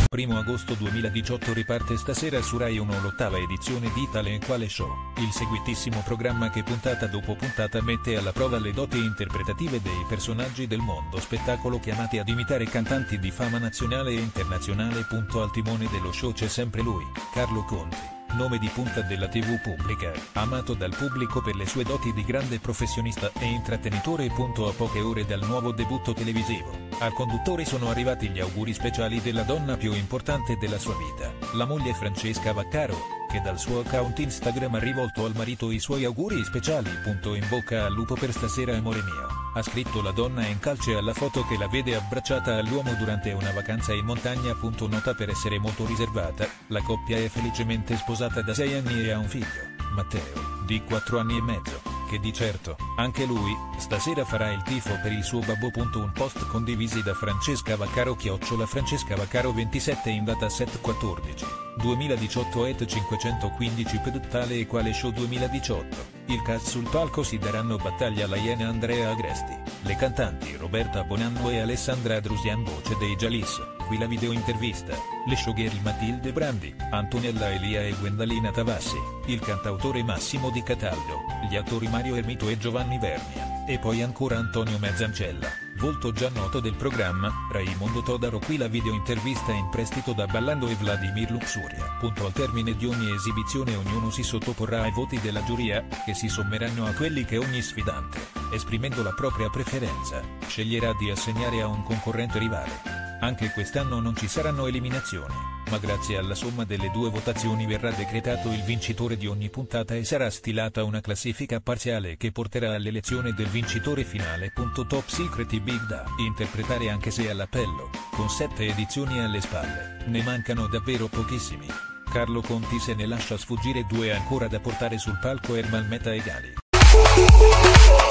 1 agosto 2018 riparte stasera su Rai 1 l'ottava edizione di Talent Quale Show, il seguitissimo programma che puntata dopo puntata mette alla prova le doti interpretative dei personaggi del mondo spettacolo chiamati ad imitare cantanti di fama nazionale e internazionale. Al timone dello show c'è sempre lui, Carlo Conti. Nome di punta della TV pubblica, amato dal pubblico per le sue doti di grande professionista e intrattenitore. A poche ore dal nuovo debutto televisivo, al conduttore sono arrivati gli auguri speciali della donna più importante della sua vita, la moglie Francesca Vaccaro, che dal suo account Instagram ha rivolto al marito i suoi auguri speciali. In bocca al lupo per stasera amore mio, ha scritto la donna in calce alla foto che la vede abbracciata all'uomo durante una vacanza in montagna. Nota per essere molto riservata, la coppia è felicemente sposata da 6 anni e ha un figlio, Matteo, di 4 anni e mezzo, che di certo, anche lui, stasera farà il tifo per il suo babbo. Un post condivisi da Francesca Vaccaro @Francesca Vaccaro 27 in data 7/14/2018 @ 515 per Tale Quale Show 2018. Il cast sul palco si daranno battaglia la iena Andrea Agresti, le cantanti Roberta Bonanno e Alessandra Drusian voce dei Jalis, qui la video intervista, le showgirl Matilde Brandi, Antonella Elia e Gwendalina Tavassi, il cantautore Massimo Di Cataldo, gli attori Mario Ermito e Giovanni Vernia, e poi ancora Antonio Mezzancella, volto già noto del programma, Raimondo Todaro. Qui la video intervista in prestito da Ballando e Vladimir Luxuria. Al termine di ogni esibizione ognuno si sottoporrà ai voti della giuria, che si sommeranno a quelli che ogni sfidante, esprimendo la propria preferenza, sceglierà di assegnare a un concorrente rivale. Anche quest'anno non ci saranno eliminazioni, ma grazie alla somma delle due votazioni verrà decretato il vincitore di ogni puntata e sarà stilata una classifica parziale che porterà all'elezione del vincitore finale. Top Secret i Big da interpretare anche se all'appello, con 7 edizioni alle spalle, ne mancano davvero pochissimi. Carlo Conti se ne lascia sfuggire 2 ancora da portare sul palco: Ermal Meta e Gali.